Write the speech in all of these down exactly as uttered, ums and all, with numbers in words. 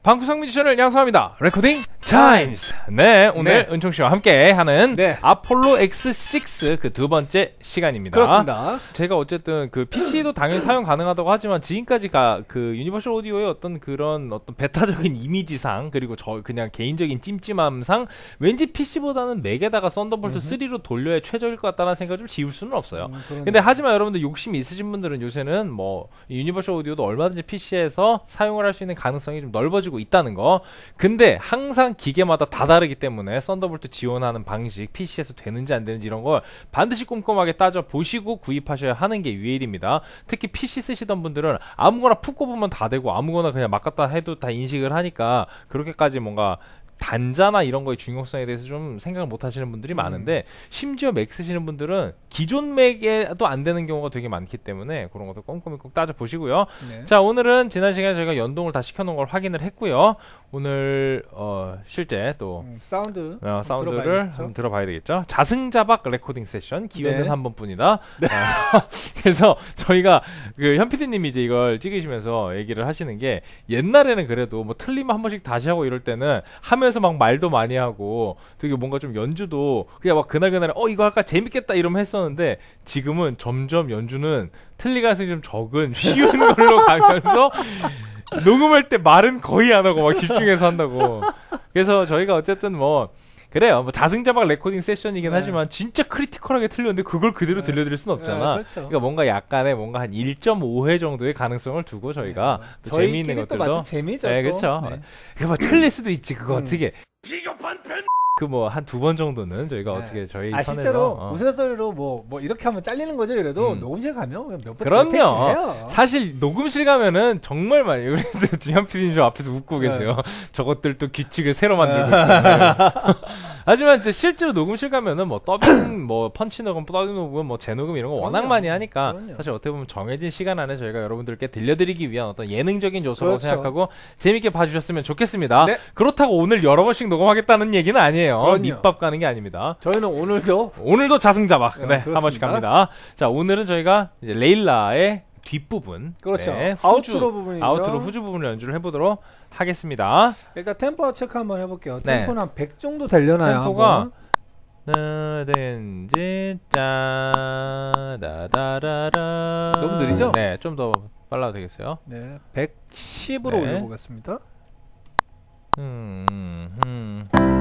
방구석 뮤지션을 양성합니다. 레코딩 타임스. 네, 오늘 네. 은총 씨와 함께 하는 네. 아폴로 엑스 식스 그 두 번째 시간입니다. 그렇습니다. 제가 어쨌든 그 피씨도 당연히 사용 가능하다고 하지만 지금까지가 그 유니버셜 오디오의 어떤 그런 어떤 베타적인 이미지상 그리고 저 그냥 개인적인 찜찜함상 왠지 피씨보다는 맥에다가 썬더볼트 쓰리로 돌려야 최적일 것 같다는 생각을 좀 지울 수는 없어요. 음, 근데 하지만 여러분들 욕심이 있으신 분들은 요새는 뭐 유니버셜 오디오도 얼마든지 피씨에서 사용을 할 수 있는 가능성이 좀 넓어지고 있다는 거. 근데 항상 기계마다 다 다르기 때문에 썬더볼트 지원하는 방식 피씨에서 되는지 안 되는지 이런 걸 반드시 꼼꼼하게 따져 보시고 구입하셔야 하는 게 유일입니다. 특히 피씨 쓰시던 분들은 아무거나 푹 꼽으면 다 되고 아무거나 그냥 막 갖다 해도 다 인식을 하니까 그렇게까지 뭔가 단자나 이런 거의 중요성에 대해서 좀 생각을 못 하시는 분들이 음. 많은데 심지어 맥 쓰시는 분들은 기존 맥에도 안 되는 경우가 되게 많기 때문에 그런 것도 꼼꼼히 꼭 따져 보시고요. 네. 자, 오늘은 지난 시간에 저희가 연동을 다 시켜놓은 걸 확인을 했고요. 오늘 어, 실제 또 음, 사운드 어, 사운드를 한번 들어봐야 되겠죠. 자승자박 레코딩 세션 기회는 네. 한 번뿐이다. 네. 어, 그래서 저희가 그 현 피디님이 이제 이걸 찍으시면서 얘기를 하시는 게 옛날에는 그래도 뭐 틀리면 한 번씩 다시 하고 이럴 때는 하면 에서 막 말도 많이 하고 되게 뭔가 좀 연주도 그냥 막 그날그날 어 이거 할까 재밌겠다 이러면 했었는데 지금은 점점 연주는 틀릴 가능성이 좀 적은 쉬운 걸로 가면서 녹음할 때 말은 거의 안 하고 막 집중해서 한다고. 그래서 저희가 어쨌든 뭐 그래요. 뭐 자승자박 레코딩 세션이긴 네. 하지만 진짜 크리티컬하게 틀렸는데 그걸 그대로 네. 들려드릴 수는 없잖아. 네, 그렇죠. 그러니까 뭔가 약간의 뭔가 한 일 점 오 회 정도의 가능성을 두고 저희가 네. 또 재미있는 것들도 재미죠. 네, 그렇죠. 네. 그거 뭐 틀릴 수도 있지. 그거 음. 어떻게 비겁한 편 그 뭐 한 두 번 정도는 저희가 네. 어떻게 저희 아, 선에서 실제로 어. 우스갯소리로 뭐, 뭐 이렇게 하면 잘리는 거죠. 그래도 음. 녹음실 가면 몇 번 그럼요. 사실 녹음실 가면은 정말 많이 그래도 지현 피디님 저 앞에서 웃고 네. 계세요. 저것들 또 규칙을 새로 만들고 있고. 하지만 이제 실제로 녹음실 가면은 뭐 더빙, 뭐 펀치 녹음, 더빙 녹음, 뭐 재녹음 이런 거 워낙 그럼요. 많이 하니까 그럼요. 사실 어떻게 보면 정해진 시간 안에 저희가 여러분들께 들려드리기 위한 어떤 예능적인 요소라고 그렇죠. 생각하고 재밌게 봐주셨으면 좋겠습니다. 네. 그렇다고 오늘 여러 번씩 녹음하겠다는 얘기는 아니에요. 그럼요. 밑밥 가는 게 아닙니다. 저희는 오늘도 오늘도 자승자박 네, 네, 한 번씩 갑니다. 자, 오늘은 저희가 이제 레일라의 뒷부분, 그렇죠. 네, 후주, 아우트로 부분이죠. 아우트로 후주 부분을 연주를 해보도록 하겠습니다. 일단 템포 체크 한번 해볼게요. 네. 템포는 한 백 정도 되려나요? 템포가 나든지 짜다다라라 너무 느리죠? 네, 좀 더 빨라도 되겠어요. 네, 백십으로 네. 올려보겠습니다. 음, 음, 음.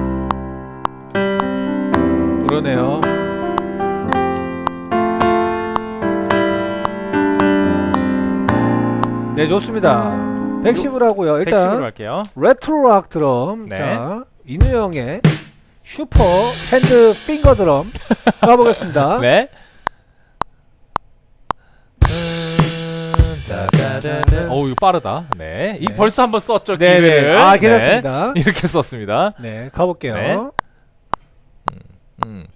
그러네요. 네, 좋습니다. 백십으로 하고요. 일단 백십으로 할게요. 레트로락 드럼. 네. 자, 인우영의 슈퍼 핸드 핑거 드럼 가보겠습니다. 네. 어우, 이거 빠르다. 네. 이 네. 벌써 한번 썼죠, 네, 기회를. 네. 아, 괜찮습니다. 네. 이렇게 썼습니다. 네, 가볼게요. 네. 음.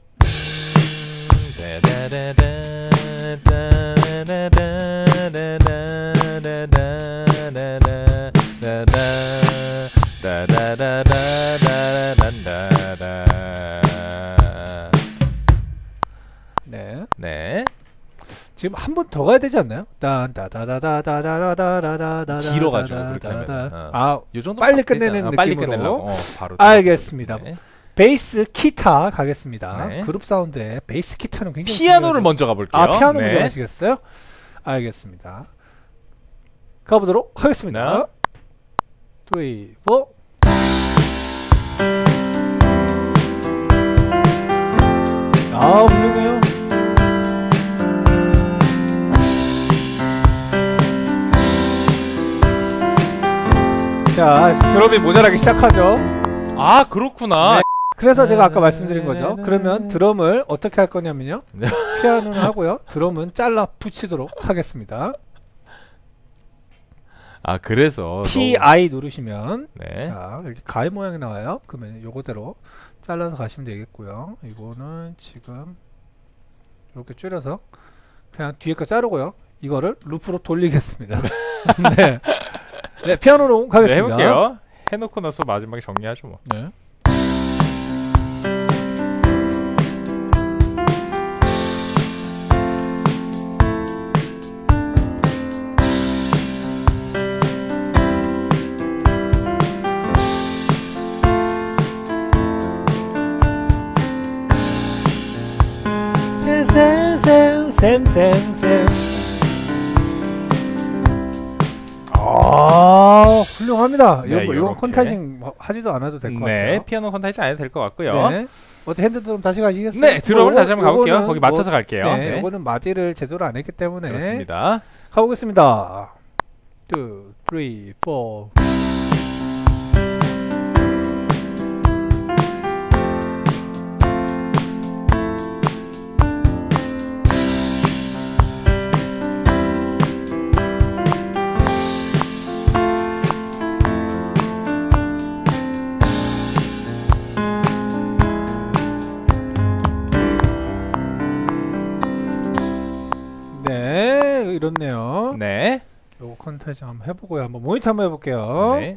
네. 네. 지금 한 번 더 가야 되지 않나요? 딴따다다다다다다다다다다다 길어가지고 그렇게 하면. 어. 아, 요 정도 빨리 끝내는 어, 빨리 느낌으로. 끝내려고. 어, 바로 알겠습니다. 네. 베이스 기타 가겠습니다. 네. 그룹 사운드에 베이스 기타는 굉장히 피아노를 중요하죠. 먼저 가볼게요. 아, 피아노 먼저 네. 하시겠어요? 알겠습니다. 가보도록 하겠습니다. 네. 삼, 사. 아, 훌륭해요. 자, 드럼이 모자라기 시작하죠. 아, 그렇구나. 네. 그래서 제가 아까 말씀드린 거죠. 그러면 드럼을 어떻게 할 거냐면요. 피아노는 하고요. 드럼은 잘라 붙이도록 하겠습니다. 아, 그래서 티 아이 누르시면 네. 자, 이렇게 가위 모양이 나와요. 그러면 요거대로 잘라서 가시면 되겠고요. 이거는 지금 이렇게 줄여서 그냥 뒤에 거 자르고요. 이거를 루프로 돌리겠습니다. 네. 네, 피아노로 가겠습니다. 네, 해볼게요. 해놓고 나서 마지막에 정리하죠 뭐. 네. 쌤쌤쌤. 아, 훌륭합니다. 네, 이거 이건 요렇게. 콘타징 하지도 않아도 될 것 네, 같아요. 피아노 컨타이징 안 해도 될 것 같고요. 네. 어떻게 핸드 드럼 다시 가시겠어요? 네, 드럼을 뭐, 다시 한번 가볼게요. 요거는 거기 맞춰서 뭐, 갈게요. 네, 네. 이거는 마디를 제대로 안 했기 때문에 그렇습니다. 가보겠습니다. two, three, four. 네, 이렇네요. 네. 요거 컨텐츠 한번 해보고요. 한번 모니터 한번 해볼게요. 네.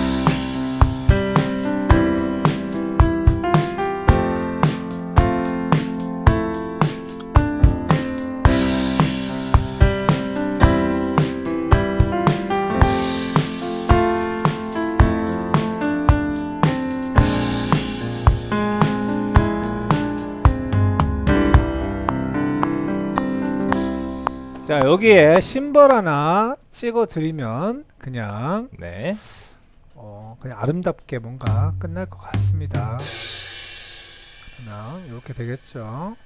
자, 여기에 심벌 하나 찍어 드리면 그냥 네. 어, 그냥 아름답게 뭔가 끝날 것 같습니다. 그냥 이렇게 되겠죠.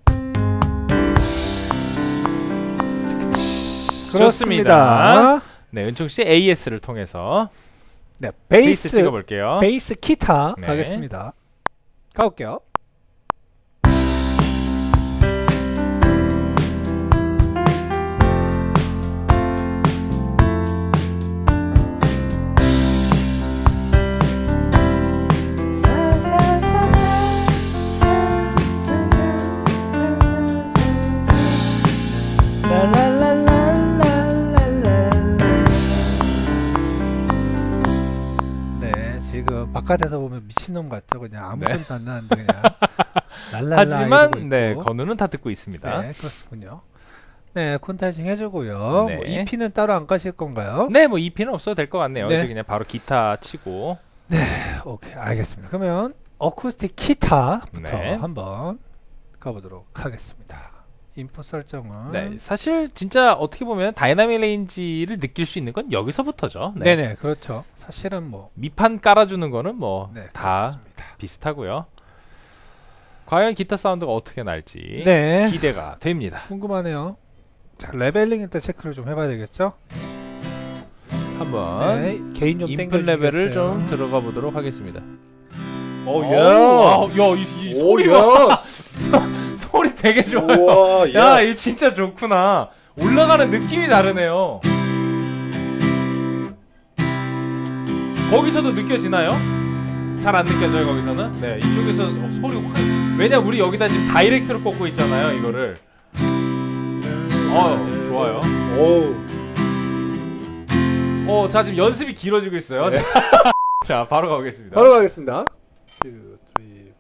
좋습니다. 네, 은총 씨 에이에스를 통해서 네, 베이스 베이스 찍어볼게요. 베이스 기타 네. 가겠습니다. 가볼게요. 네, 지금 바깥에서 보면 미친놈 같죠? 그냥 아무 네. 소리도 안 나는데 그냥 랄랄라 하지만 이러고 네, 있고. 건우는 다 듣고 있습니다. 네, 그렇군요. 네, 콘타이징 해주고요. 네. 뭐 이피는 따로 안 가실 건가요? 네, 뭐 이피는 없어도 될 것 같네요. 네. 이제 그냥 바로 기타 치고. 오케이, 알겠습니다. 그러면 어쿠스틱 기타부터 네. 한번 가보도록 하겠습니다. 인풋 설정은 네, 사실 진짜 어떻게 보면 다이나믹 레인지를 느낄 수 있는 건 여기서부터죠. 네. 네 그렇죠. 사실은 뭐 밑판 깔아주는 거는 뭐 네, 다 그렇습니다. 비슷하고요. 과연 기타 사운드가 어떻게 날지 네, 기대가 됩니다. 궁금하네요. 자, 레벨링 일단 체크를 좀 해봐야 되겠죠? 한번 네, 개인 좀 인풋 레벨을 땡겨주시겠어요? 좀 들어가 보도록 하겠습니다. 오, 오, 야, 야, 이, 이 소리가 소리 되게 좋아요. 우와, 야, 이 진짜 좋구나. 올라가는 느낌이 다르네요. 거기서도 느껴지나요? 잘 안 느껴져요, 거기서는? 네, 이쪽에서 어, 소리 확. 왜냐, 우리 여기다 지금 다이렉트로 꽂고 있잖아요, 이거를. 어, 좋아요. 오. 어, 자, 지금 연습이 길어지고 있어요. 네. 자, 바로 가보겠습니다. 바로 가겠습니다. two, three.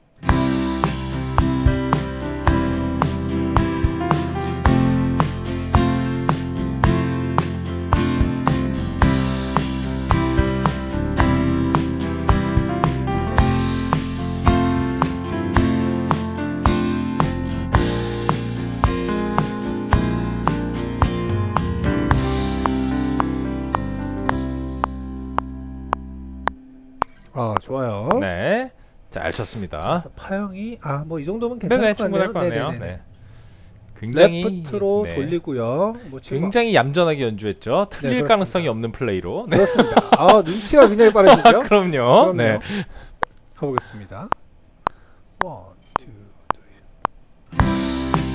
아, 좋아요. 네. 잘 쳤습니다. 파형이 아 뭐 이 정도면 괜찮을 네네, 것 같네요. 충분할 것 같네요. 네네네. 네. 굉장히 레프트로 네. 돌리고요. 뭐 지금 굉장히 얌전하게 연주했죠. 틀릴 그렇습니다. 가능성이 없는 플레이로. 네. 그렇습니다. 아, 눈치가 굉장히 빠르시죠? 그럼요. 그럼요. 네. 가보겠습니다. 원, 투, 쓰리.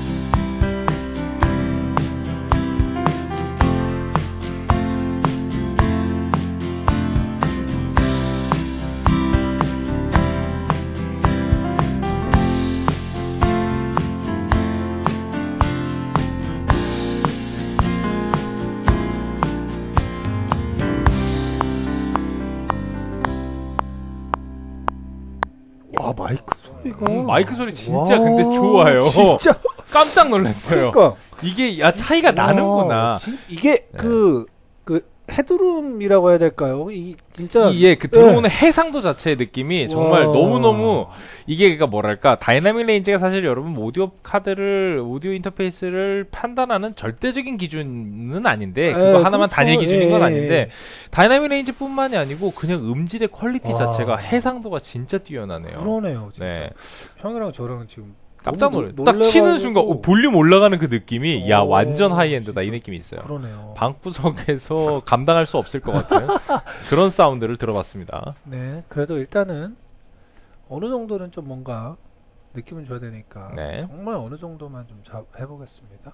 와, 마이크 소리가 음, 마이크 소리 진짜 와, 근데 좋아요. 진짜 깜짝 놀랐어요. 그러니까 이게 야 차이가 나는구나. 와, 진- 이게 네. 그 그 헤드룸이라고 해야 될까요? 이 진짜 이, 예, 그 들어오는 해상도 자체의 느낌이 정말 와. 너무너무 이게 그러니까 뭐랄까 다이나믹 레인지가 사실 여러분 오디오 카드를 오디오 인터페이스를 판단하는 절대적인 기준은 아닌데 그거 에, 하나만 그렇죠. 단일 기준인 건 예, 아닌데 예. 다이나믹 레인지뿐만이 아니고 그냥 음질의 퀄리티 와. 자체가 해상도가 진짜 뛰어나네요. 그러네요, 진짜. 네. 형이랑 저랑 지금 깜짝 너무 놀래. 놀- 딱 치는 놀래가지고. 순간 어, 볼륨 올라가는 그 느낌이 야 오, 완전 하이엔드다 이 진짜. 느낌이 있어요. 그러네요. 방구석에서 감당할 수 없을 것 같은 그런 사운드를 들어봤습니다. 네, 그래도 일단은 어느 정도는 좀 뭔가 느낌은 줘야 되니까 네. 정말 어느 정도만 좀 잡, 해보겠습니다.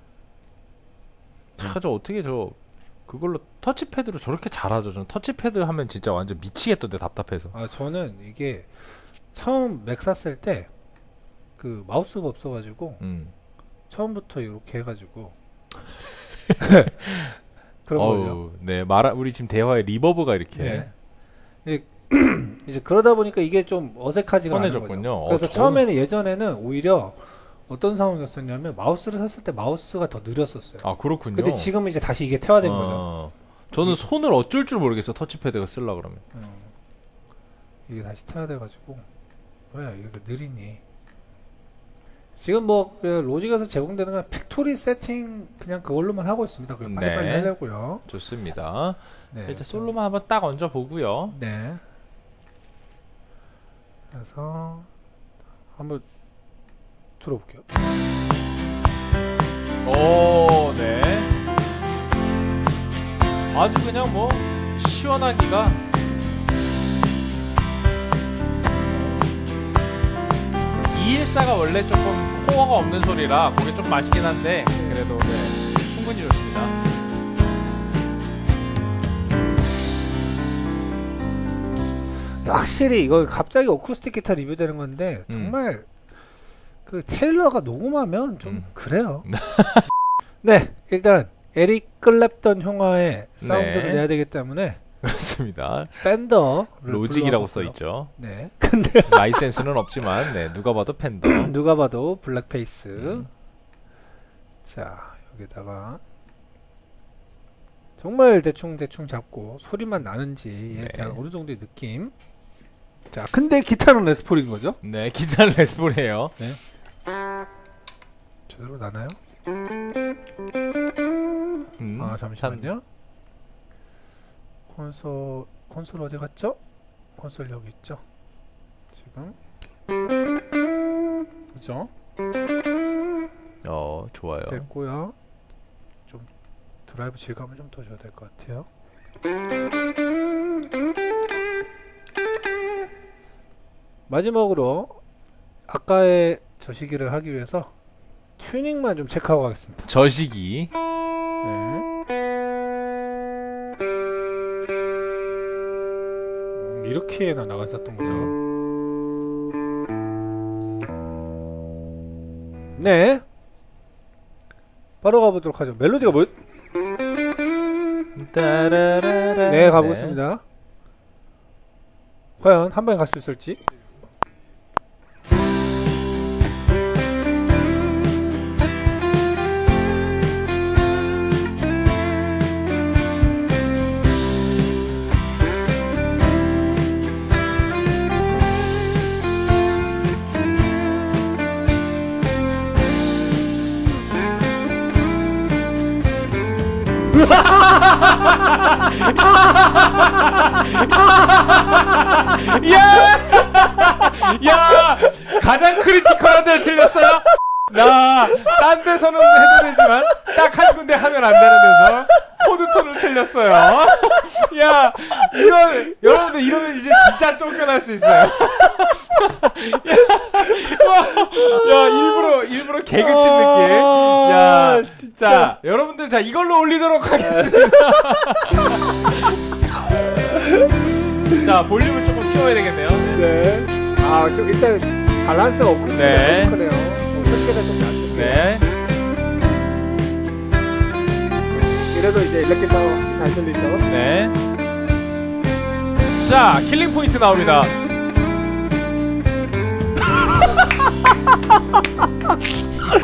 아, 저 어떻게 저 그걸로 터치패드로 저렇게 잘하죠. 저는 터치패드 하면 진짜 완전 미치겠던데 답답해서. 아 저는 이게 처음 맥 샀을 때 그 마우스가 없어가지고 음. 처음부터 이렇게 해가지고 그런 어우, 거죠. 네, 말아 우리 지금 대화에 리버브가 이렇게 네. 이제, 이제 그러다 보니까 이게 좀 어색하지가 않은 거죠. 편해졌군요. 그래서 어, 저는- 처음에는 예전에는 오히려 어떤 상황이었었냐면 마우스를 샀을 때 마우스가 더 느렸었어요. 아 그렇군요. 근데 지금은 이제 다시 이게 퇴화된 거죠. 어, 저는 손을 어쩔 줄 모르겠어 터치패드가 쓰려 그러면. 음. 이게 다시 퇴화돼가지고 왜 이게 느리니? 지금 뭐 그 로직에서 제공되는 건 팩토리 세팅 그냥 그걸로만 하고 있습니다. 그냥 빨리빨리 네. 하려고요. 좋습니다. 네. 일단 솔로만 한번 딱 얹어 보고요. 네. 그래서 한번 들어볼게요. 오, 네. 아주 그냥 뭐 시원하기가. 이일사가 원래 조금 코어가 없는 소리라 그게 좀 맛있긴 한데 그래도 네, 충분히 좋습니다. 확실히 이거 갑자기 어쿠스틱 기타 리뷰되는 건데 음. 정말 그 테일러가 녹음하면 좀 음. 그래요. 네, 일단 에릭 클랩턴 형아의 사운드를 네. 내야 되기 때문에 그렇습니다. 팬더 로직이라고 써 있죠. 네, 근데 라이센스는 없지만 네, 누가 봐도 팬더. 누가 봐도 블랙페이스. 음. 자, 여기다가 정말 대충 대충 잡고 소리만 나는지에 네. 대한 어느 정도의 느낌. 자, 근데 기타는 레스폴인 거죠? 네, 기타는 레스폴이에요. 제대로 나나요? 음, 아, 잠시만요. 콘솔 콘솔 어디 갔죠? 콘솔 여기 있죠. 지금 그죠? 어, 좋아요. 됐고요. 좀 드라이브 질감을 좀 더 줘야 될 것 같아요. 마지막으로 아까의 저 시기를 하기 위해서 튜닝만 좀 체크하고 가겠습니다. 저시기. 네. 음, 이렇게나 나가 있었던 거죠. 네. 바로 가보도록 하죠. 멜로디가 뭐? 따라라라. 네, 가보겠습니다. 과연 한 방에 갈 수 있을지. 야! 야! 가장 크리티컬한 데를 틀렸어요. 나 딴 데서는 해도 되지만 딱 한 군데 하면 안 되는 데서 코드톤을 틀렸어요. 야, 이건 여러분들 이러면 이제 진짜 쫓겨날 수 있어요. 야, 야, 일부러 일부러 개그 친 느낌. 야, 진짜 여러분들 자 이걸로 올리도록 하겠습니다. 자, 볼륨을 조금 키워야 되겠네요. 네. 아, 지금 일단 밸런스가 없고 네. 좀 그래요. 설계가 좀 낮춘데. 네. 이래도 이제 일렉기타가 확실히 잘 들리죠. 네. 자, 킬링 포인트 나옵니다.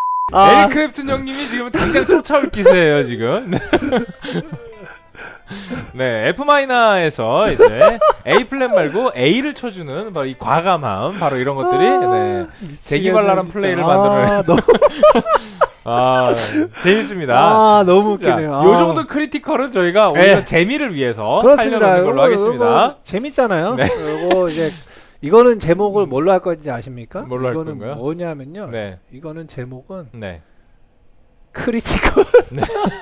아, 에릭 크랩튼 형님이 지금 당장 쫓아올 기세예요, 지금. 네. 네, F 마이너에서 이제 A 플랫 말고 A를 쳐주는 바로 이 과감함, 바로 이런 것들이 네, 재기발랄한 플레이를 만들어내는. 아, 너무, 아, 재밌습니다. 아, 너무 웃기네요. 아. 요 정도 크리티컬은 저희가 오히려 네. 재미를 위해서 그렇습니다. 살려놓는 걸로 요거, 하겠습니다. 요거 재밌잖아요. 네. 그리고 이제 이거는 제목을 뭘로 할 건지 아십니까? 뭘로 할 이거는 건가요? 뭐냐면요. 네. 이거는 제목은 네. 크리티컬. 네.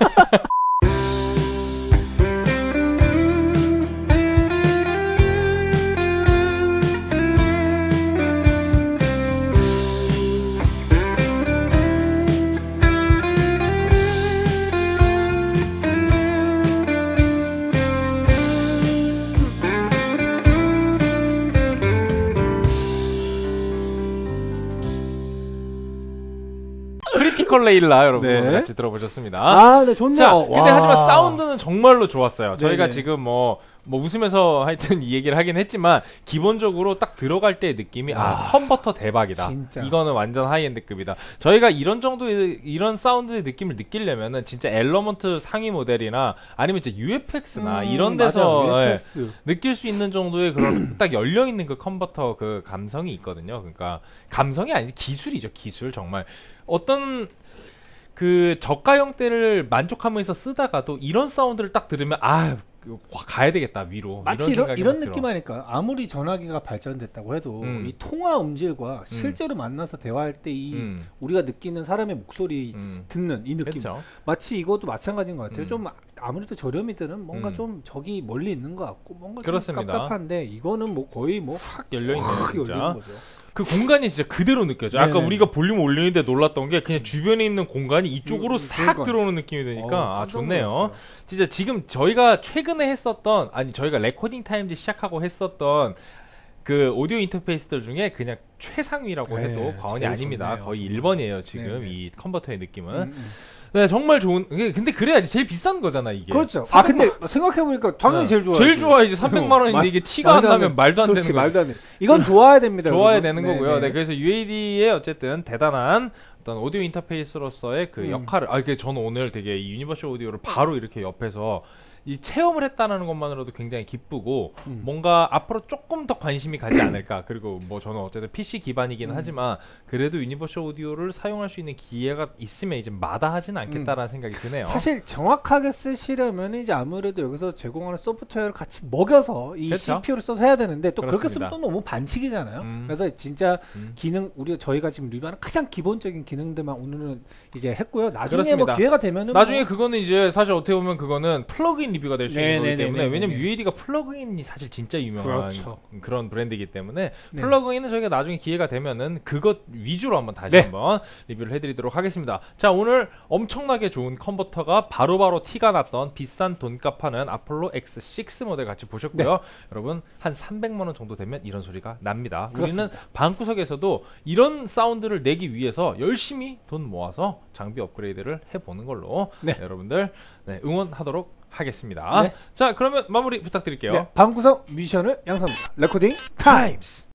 크리티컬 레일라 여러분 네. 같이 들어보셨습니다. 아, 네, 좋네요. 자, 근데 와. 하지만 사운드는 정말로 좋았어요. 저희가 네네. 지금 뭐, 뭐 웃으면서 하여튼 이 얘기를 하긴 했지만 기본적으로 딱 들어갈 때의 느낌이 아, 아, 컨버터 대박이다. 진짜. 이거는 완전 하이엔드급이다. 저희가 이런 정도의 이런 사운드의 느낌을 느끼려면은 진짜 엘러먼트 상위 모델이나 아니면 이제 유에프엑스나 음, 이런 데서 맞아, 예, 유에프엑스. 느낄 수 있는 정도의 그런 딱 열려 있는 그 컨버터 그 감성이 있거든요. 그러니까 감성이 아니지 기술이죠. 기술 정말 어떤 그 저가형대를 만족하면서 쓰다가도 이런 사운드를 딱 들으면 아 가야 되겠다 위로. 마치 이런, 이런, 이런 생각이 느낌 아닐까요? 아무리 전화기가 발전됐다고 해도 음. 이 통화 음질과 실제로 만나서 대화할 때 이 음. 우리가 느끼는 사람의 목소리 음. 듣는 이 느낌, 그렇죠. 마치 이것도 마찬가지인 것 같아요. 음. 좀 아무래도 저렴이들은 뭔가 음. 좀 저기 멀리 있는 것 같고 뭔가 그렇습니다. 좀 깝깝한데 이거는 뭐 거의 뭐 확 열려 있는 확 진짜. 열리는 거죠. 그 공간이 진짜 그대로 느껴져. 아까 네네. 우리가 볼륨 올리는데 놀랐던 게 그냥 주변에 있는 공간이 이쪽으로 음, 싹 그러니까요. 들어오는 느낌이 드니까 어우, 아 깜짝 좋네요. 놀랐어요. 진짜 지금 저희가 최근에 했었던 아니 저희가 레코딩 타임즈 시작하고 했었던 그 오디오 인터페이스들 중에 그냥 최상위라고 네, 해도 과언이 제일 아닙니다. 좋네요, 거의 정말. 일 번이에요 지금 네네. 이 컨버터의 느낌은. 음, 음. 네 정말 좋은. 근데 그래야지 제일 비싼 거잖아 이게. 그렇죠. 아 근데 생각해보니까 당연히 네. 제일 좋아요. 제일 좋아야지 삼백만 원인데 이게 티가 안 나면 말도 안 되는 거지. 말도 안 돼. 이건 좋아야 됩니다. 좋아야 여러분. 되는 네, 거고요. 네. 네, 그래서 유에이디의 어쨌든 대단한 어떤 오디오 인터페이스로서의 그 음. 역할을 아 이게 저는 오늘 되게 이 유니버셜 오디오를 바로 이렇게 옆에서 이 체험을 했다는 것만으로도 굉장히 기쁘고 음. 뭔가 앞으로 조금 더 관심이 가지 않을까. 그리고 뭐 저는 어쨌든 피씨 기반이긴 음. 하지만 그래도 유니버셜 오디오를 사용할 수 있는 기회가 있으면 이제 마다하지는 않겠다라는 생각이 드네요. 사실 정확하게 쓰시려면 이제 아무래도 여기서 제공하는 소프트웨어를 같이 먹여서 이 그렇죠. 씨피유를 써서 해야 되는데 또 그렇게 그렇습니다. 쓰면 또 너무 반칙이잖아요. 음. 그래서 진짜 음. 기능 우리가 저희가 지금 리뷰하는 가장 기본적인 기능들만 오늘은 이제 했고요. 나중에 그렇습니다. 뭐 기회가 되면은 나중에 뭐 그거는 이제 사실 어떻게 보면 그거는 플러그인 리뷰가 될 수 있는 거기 네네네네네. 때문에 왜냐면 유에이디가 플러그인이 사실 진짜 유명한 그렇죠. 그런 브랜드이기 때문에 네. 플러그인은 저희가 나중에 기회가 되면은 그것 위주로 한번 다시 네. 한번 리뷰를 해드리도록 하겠습니다. 자 오늘 엄청나게 좋은 컨버터가 바로바로 티가 났던 비싼 돈값하는 아폴로 엑스 식스 모델 같이 보셨고요. 네. 여러분 한 삼백만 원 정도 되면 이런 소리가 납니다. 그렇습니다. 우리는 방구석에서도 이런 사운드를 내기 위해서 열심히 돈 모아서 장비 업그레이드를 해보는 걸로 네. 네, 여러분들 네, 응원하도록 하겠습니다. 네. 자 그러면 마무리 부탁드릴게요. 네, 방구석 뮤지션을 양성합니다. 레코딩 타임스.